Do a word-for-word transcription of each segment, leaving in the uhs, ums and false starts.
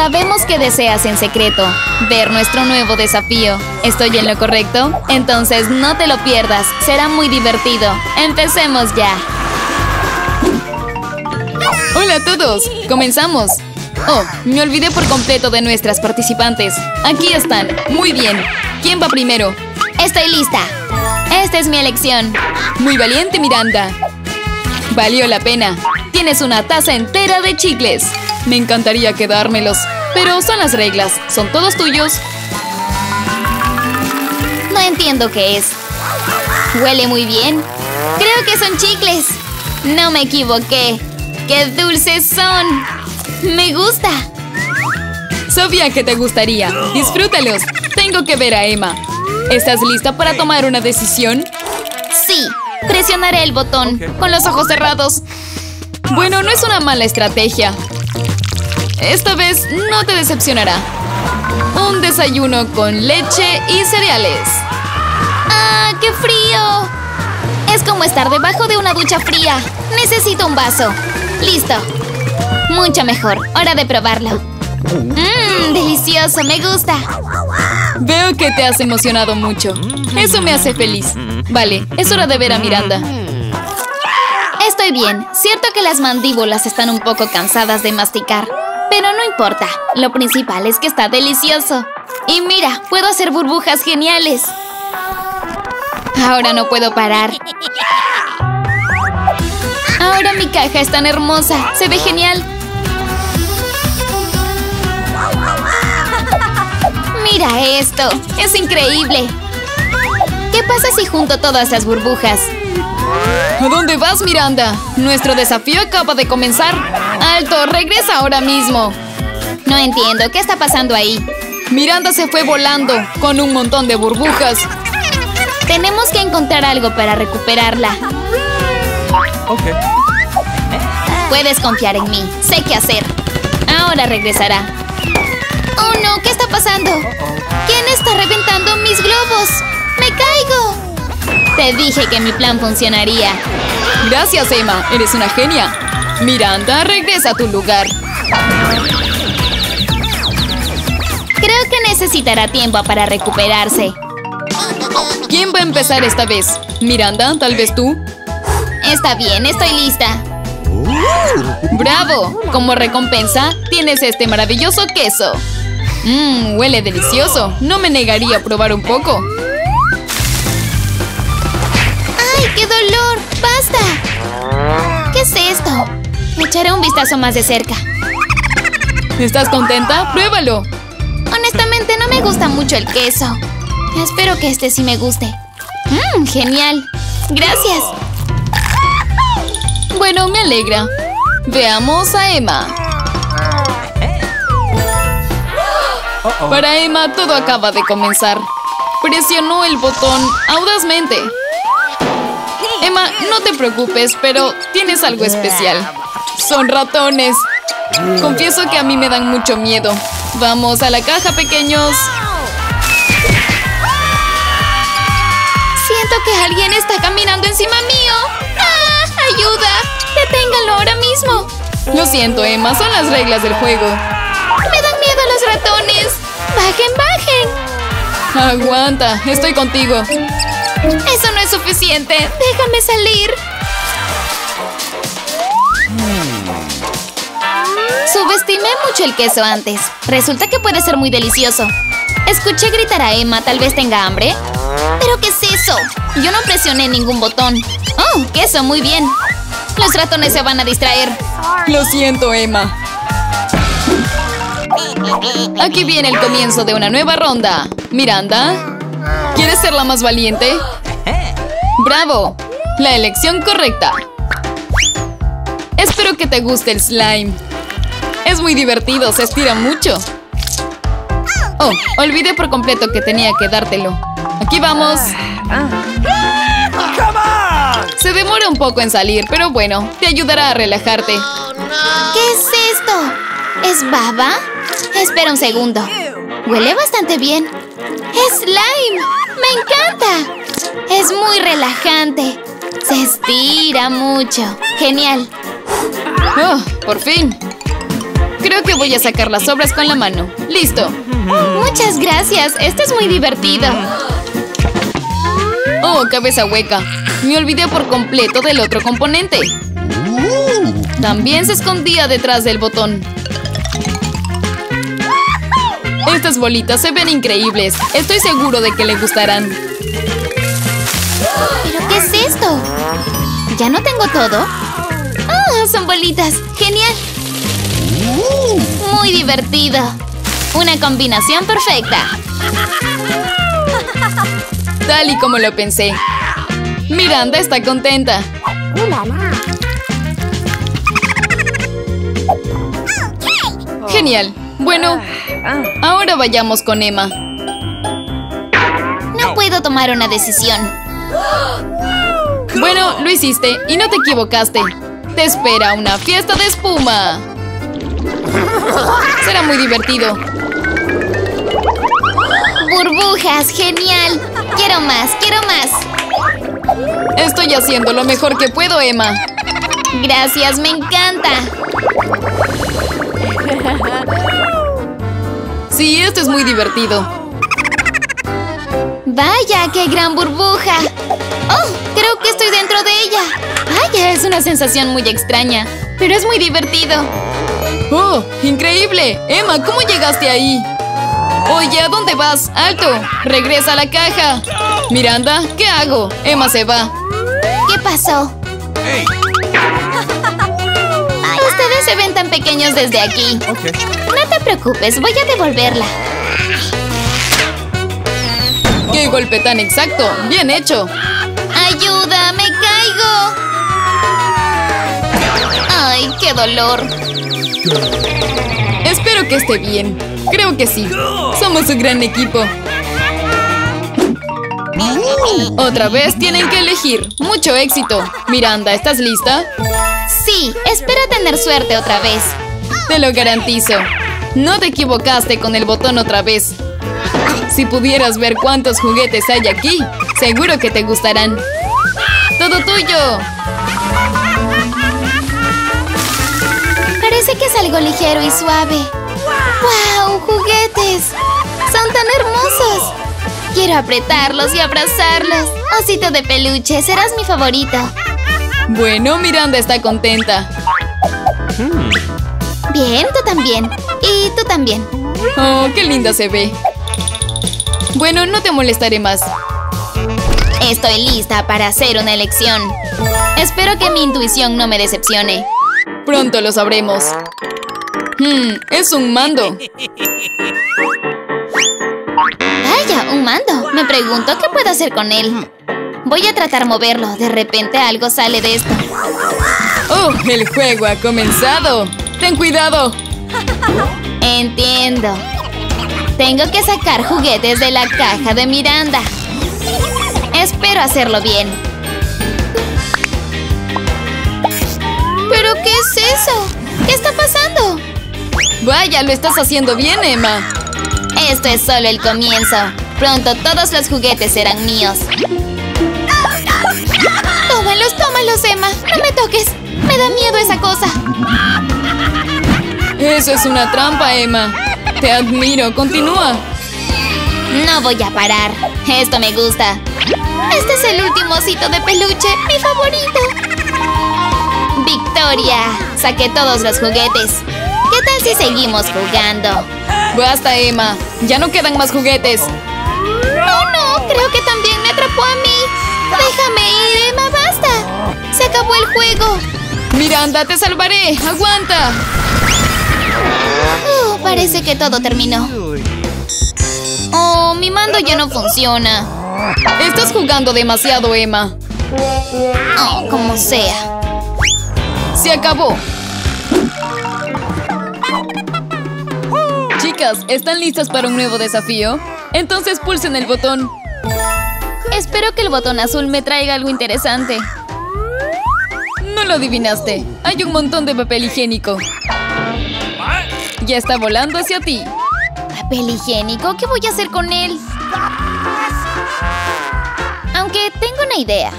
Sabemos que deseas en secreto ver nuestro nuevo desafío. ¿Estoy en lo correcto? Entonces no te lo pierdas. Será muy divertido. ¡Empecemos ya! ¡Hola a todos! ¡Comenzamos! Oh, me olvidé por completo de nuestras participantes. Aquí están. Muy bien. ¿Quién va primero? Estoy lista. Esta es mi elección. Muy valiente, Miranda. Valió la pena. Tienes una taza entera de chicles. Me encantaría quedármelos, pero son las reglas. ¿Son todos tuyos? No entiendo qué es. Huele muy bien. Creo que son chicles. No me equivoqué. ¡Qué dulces son! ¡Me gusta! Sabía que te gustaría. Disfrútalos. Tengo que ver a Emma. ¿Estás lista para tomar una decisión? Sí. Presionaré el botón con los ojos cerrados. Bueno, no es una mala estrategia. Esta vez no te decepcionará. Un desayuno con leche y cereales. ¡Ah, qué frío! Es como estar debajo de una ducha fría. Necesito un vaso. Listo. Mucho mejor. Hora de probarlo. Mmm, delicioso. Me gusta. Veo que te has emocionado mucho. Eso me hace feliz. Vale, es hora de ver a Miranda. Estoy bien. Cierto que las mandíbulas están un poco cansadas de masticar. Pero no importa. Lo principal es que está delicioso. Y mira, puedo hacer burbujas geniales. Ahora no puedo parar. Ahora mi caja es tan hermosa. Se ve genial. Mira esto. Es increíble. ¿Qué pasa si junto todas las burbujas? ¿A dónde vas, Miranda? Nuestro desafío acaba de comenzar. ¡Alto! ¡Regresa ahora mismo! No entiendo. ¿Qué está pasando ahí? Miranda se fue volando con un montón de burbujas. Tenemos que encontrar algo para recuperarla. Ok. Puedes confiar en mí. Sé qué hacer. Ahora regresará. ¡Oh, no! ¿Qué está pasando? ¿Quién está reventando mis globos? ¡Me caigo! Te dije que mi plan funcionaría. Gracias, Emma. Eres una genia. Miranda, regresa a tu lugar. Creo que necesitará tiempo para recuperarse. ¿Quién va a empezar esta vez? Miranda, tal vez tú. Está bien, estoy lista. ¡Bravo! Como recompensa, tienes este maravilloso queso. Mmm, huele delicioso. No me negaría a probar un poco. ¡Ay, qué dolor! ¡Basta! ¿Qué es esto? Echaré un vistazo más de cerca. ¿Estás contenta? ¡Pruébalo! Honestamente, no me gusta mucho el queso. Espero que este sí me guste. ¡Mmm, genial! ¡Gracias! Bueno, me alegra. Veamos a Emma. Para Emma, todo acaba de comenzar. Presionó el botón audazmente. Emma, no te preocupes, pero tienes algo especial. Son ratones. Confieso que a mí me dan mucho miedo. Vamos a la caja, pequeños. Siento que alguien está caminando encima mío. ¡Ah! ¡Ayuda! ¡Deténganlo ahora mismo! Lo siento, Emma. Son las reglas del juego. ¡Me dan miedo los ratones! ¡Bajen, bajen! Aguanta. Estoy contigo. Eso no es suficiente. Déjame salir. Subestimé mucho el queso antes. Resulta que puede ser muy delicioso. Escuché gritar a Emma. ¿Tal vez tenga hambre? ¿Pero qué es eso? Yo no presioné ningún botón. ¡Oh, queso! Muy bien. Los ratones se van a distraer. Lo siento, Emma. Aquí viene el comienzo de una nueva ronda. Miranda, ¿quieres ser la más valiente? ¡Bravo! La elección correcta. Espero que te guste el slime. Es muy divertido, se estira mucho. Oh, olvidé por completo que tenía que dártelo. Aquí vamos. Se demora un poco en salir, pero bueno, te ayudará a relajarte. ¿Qué es esto? ¿Es baba? Espera un segundo. Huele bastante bien. ¡Es slime! ¡Me encanta! Es muy relajante. Se estira mucho. Genial. Oh, por fin. Creo que voy a sacar las sobras con la mano. ¡Listo! Muchas gracias. Esto es muy divertido. ¡Oh, cabeza hueca! Me olvidé por completo del otro componente. También se escondía detrás del botón. Estas bolitas se ven increíbles. Estoy seguro de que le gustarán. ¿Pero qué es esto? ¿Ya no tengo todo? ¡Ah, son bolitas! ¡Genial! Muy divertido. Una combinación perfecta. Tal y como lo pensé. Miranda está contenta. Genial. Bueno, ahora vayamos con Emma. No puedo tomar una decisión. Bueno, lo hiciste y no te equivocaste. Te espera una fiesta de espuma. Será muy divertido. ¡Burbujas! ¡Genial! ¡Quiero más! ¡Quiero más! Estoy haciendo lo mejor que puedo, Emma. Gracias, me encanta. Sí, esto es muy divertido. ¡Vaya, qué gran burbuja! ¡Oh! Creo que estoy dentro de ella. ¡Vaya! Es una sensación muy extraña, pero es muy divertido. ¡Oh! ¡Increíble! Emma, ¿cómo llegaste ahí? Oye, ¿a dónde vas? ¡Alto! ¡Regresa a la caja! Miranda, ¿qué hago? Emma se va. ¿Qué pasó? Hey. Ustedes se ven tan pequeños desde aquí. Okay. No te preocupes, voy a devolverla. ¡Qué golpe tan exacto! ¡Bien hecho! ¡Ayuda! ¡Me caigo! ¡Ay, qué dolor! Espero que esté bien. Creo que sí. Somos un gran equipo. Otra vez tienen que elegir. ¡Mucho éxito! Miranda, ¿estás lista? Sí, espero tener suerte otra vez. Te lo garantizo. No te equivocaste con el botón otra vez. Si pudieras ver cuántos juguetes hay aquí, seguro que te gustarán. ¡Todo tuyo! Parece que es algo ligero y suave. ¡Wow! ¡Juguetes! ¡Son tan hermosos! Quiero apretarlos y abrazarlos. Osito de peluche, serás mi favorito. Bueno, Miranda está contenta. Bien, tú también. Y tú también. Oh, qué linda se ve. Bueno, no te molestaré más. Estoy lista para hacer una elección. Espero que mi intuición no me decepcione. Pronto lo sabremos. Hmm, es un mando. Vaya, un mando. Me pregunto qué puedo hacer con él. Voy a tratar moverlo. De repente algo sale de esto. ¡Oh! El juego ha comenzado. ¡Ten cuidado! Entiendo. Tengo que sacar juguetes de la caja de Miranda. Espero hacerlo bien. ¿Pero qué es eso? ¿Qué está pasando? Vaya, lo estás haciendo bien, Emma. Esto es solo el comienzo. Pronto todos los juguetes serán míos. Tómalos, tómalos, Emma. No me toques. Me da miedo esa cosa. Eso es una trampa, Emma. Te admiro. Continúa. No voy a parar. Esto me gusta. Este es el último osito de peluche, mi favorito. ¡Victoria! Saqué todos los juguetes. ¿Qué tal si seguimos jugando? Basta, Emma. Ya no quedan más juguetes. ¡Oh, no! Creo que también me atrapó a mí. ¡Déjame ir, Emma! ¡Basta! ¡Se acabó el juego! Miranda, te salvaré. ¡Aguanta! Uh, parece que todo terminó. Oh, mi mando ya no funciona. Estás jugando demasiado, Emma. Oh, como sea. Se acabó. Chicas, ¿están listas para un nuevo desafío? Entonces pulsen el botón. Espero que el botón azul me traiga algo interesante. No lo adivinaste. Hay un montón de papel higiénico. Ya está volando hacia ti. ¿Papel higiénico? ¿Qué voy a hacer con él? Aunque tengo una idea.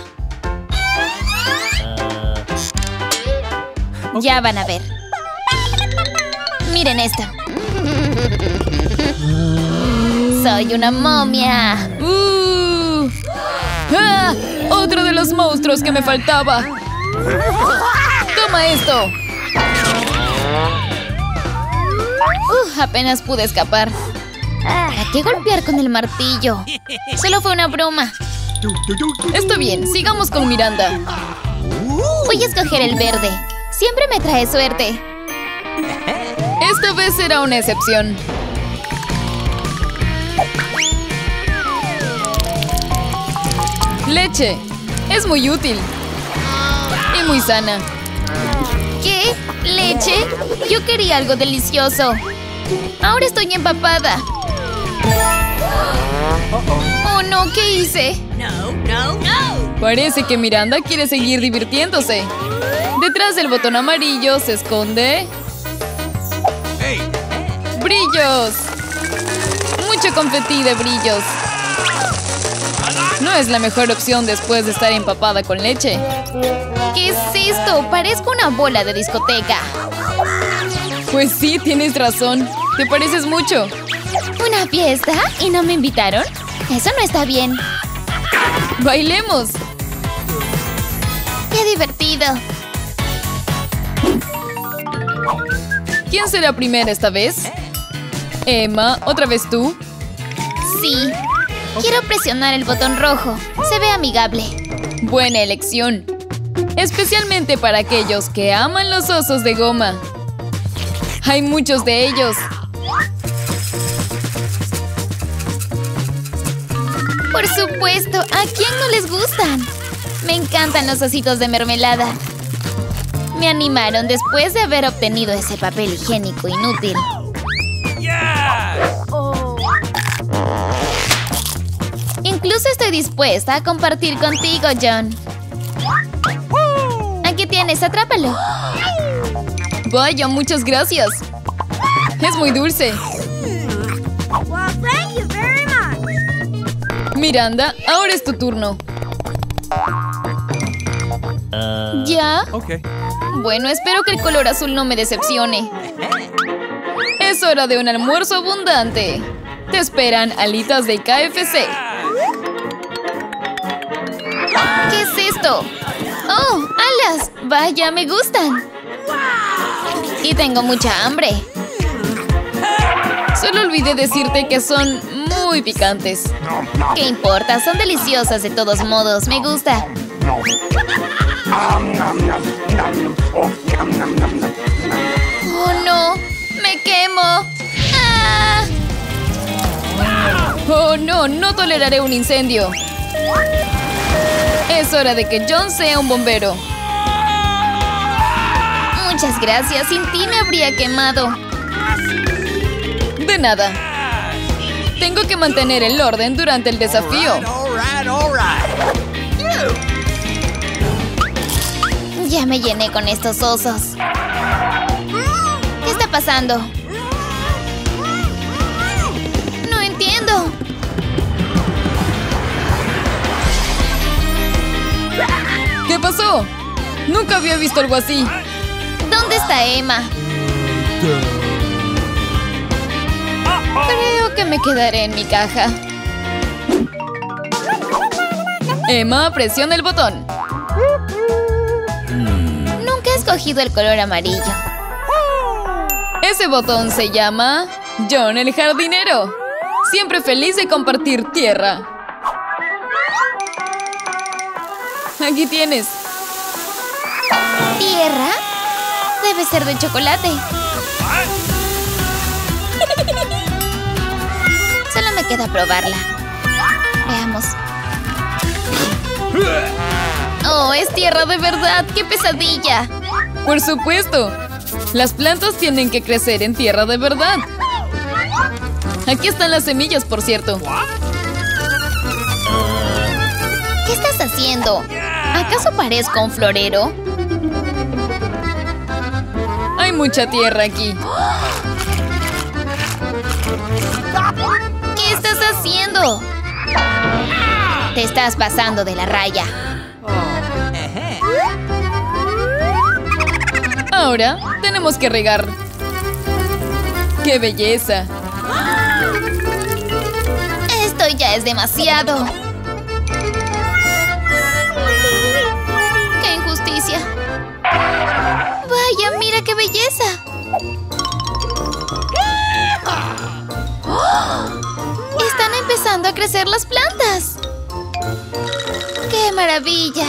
Ya van a ver. Mi Miren esto. Soy una momia. Uh. ¡Ah! ¡Otro de los monstruos que me faltaba! ¡Toma esto! Uh, apenas pude escapar. ¿Para qué golpear con el martillo? Solo fue una broma. Está bien, sigamos con Miranda. Voy a escoger el verde. Siempre me trae suerte. Esta vez será una excepción. Leche. Es muy útil. Y muy sana. ¿Qué? ¿Leche? Yo quería algo delicioso. Ahora estoy empapada. Oh no, ¿qué hice? Parece que Miranda quiere seguir divirtiéndose. Detrás del botón amarillo se esconde... ¡brillos! Mucho confetí de brillos. No es la mejor opción después de estar empapada con leche. ¿Qué es esto? Parezco una bola de discoteca. Pues sí, tienes razón. Te pareces mucho. ¿Una fiesta? ¿Y no me invitaron? Eso no está bien. ¡Bailemos! ¡Qué divertido! ¿Quién será primera esta vez? Emma, ¿otra vez tú? Sí. Quiero presionar el botón rojo. Se ve amigable. Buena elección. Especialmente para aquellos que aman los osos de goma. Hay muchos de ellos. Por supuesto, ¿a quién no les gustan? Me encantan los ositos de mermelada. Me animaron después de haber obtenido ese papel higiénico inútil. Incluso estoy dispuesta a compartir contigo, John. Aquí tienes, atrápalo. Vaya, muchas gracias. Es muy dulce. Miranda, ahora es tu turno. ¿Ya? Okay. Bueno, espero que el color azul no me decepcione. Es hora de un almuerzo abundante. Te esperan alitas de K F C. ¿Qué es esto? ¡Oh, alas! Vaya, me gustan. Y tengo mucha hambre. Solo olvidé decirte que son muy picantes. ¿Qué importa? Son deliciosas de todos modos. Me gusta. ¡Oh, no! ¡Me quemo! ¡Ah! Oh, no, no toleraré un incendio. Es hora de que John sea un bombero. Muchas gracias. Sin ti me habría quemado. De nada. Tengo que mantener el orden durante el desafío. Ya me llené con estos osos. ¿Qué está pasando? No entiendo. ¿Qué pasó? Nunca había visto algo así. ¿Dónde está Emma? Creo que me quedaré en mi caja. Emma, presiona el botón. Nunca he escogido el color amarillo. Ese botón se llama John el jardinero. Siempre feliz de compartir tierra. Aquí tienes. ¿Tierra? Debe ser de chocolate. Solo me queda probarla. Veamos. Oh, es tierra de verdad. ¡Qué pesadilla! Por supuesto. Las plantas tienen que crecer en tierra de verdad. Aquí están las semillas, por cierto. ¿Qué estás haciendo? ¿Acaso parezco un florero? Hay mucha tierra aquí. ¿Qué estás haciendo? Te estás pasando de la raya. Ahora tenemos que regar. ¡Qué belleza! Esto ya es demasiado. ¡Qué injusticia! ¡Vaya, mira qué belleza! ¡Oh! ¡Están empezando a crecer las plantas! ¡Qué maravilla!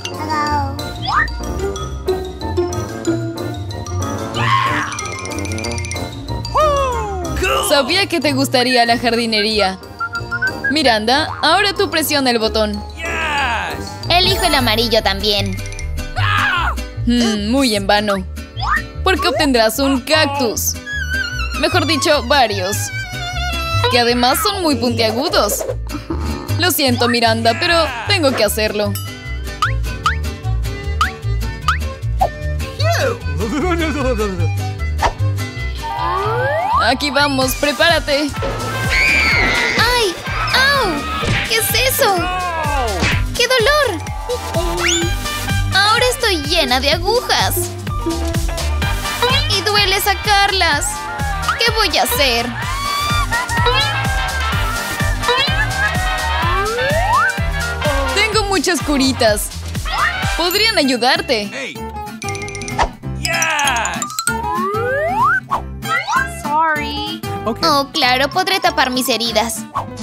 Sabía que te gustaría la jardinería. Miranda, ahora tú presiona el botón. Elijo el amarillo también. Hmm, muy en vano. Porque obtendrás un cactus. Mejor dicho, varios. Que además son muy puntiagudos. Lo siento, Miranda, pero tengo que hacerlo. Aquí vamos, prepárate. ¡Ay! ¡Au! ¿Qué es eso? ¡Qué dolor! Ahora estoy llena de agujas. Y duele sacarlas. ¿Qué voy a hacer? Tengo muchas curitas. Podrían ayudarte. Hey. Yes. Sorry. Okay. Oh, claro, podré tapar mis heridas.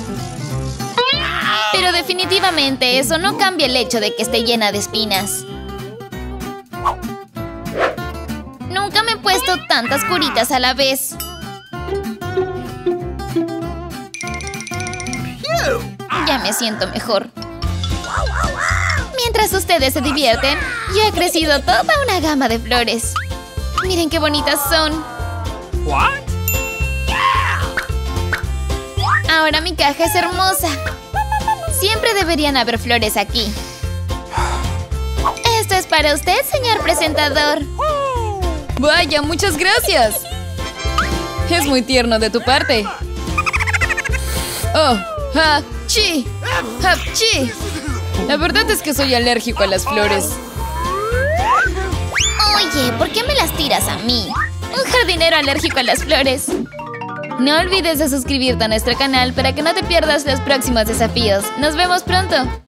Pero definitivamente eso no cambia el hecho de que esté llena de espinas. Nunca me he puesto tantas curitas a la vez. Ya me siento mejor. Mientras ustedes se divierten, yo he crecido toda una gama de flores. Miren qué bonitas son. What? Ahora mi caja es hermosa. Siempre deberían haber flores aquí. Esto es para usted, señor presentador. Vaya, muchas gracias. Es muy tierno de tu parte. Oh, ha-chi, ha-chi. La verdad es que soy alérgico a las flores. Oye, ¿por qué me las tiras a mí? Un jardinero alérgico a las flores. No olvides de suscribirte a nuestro canal para que no te pierdas los próximos desafíos. ¡Nos vemos pronto!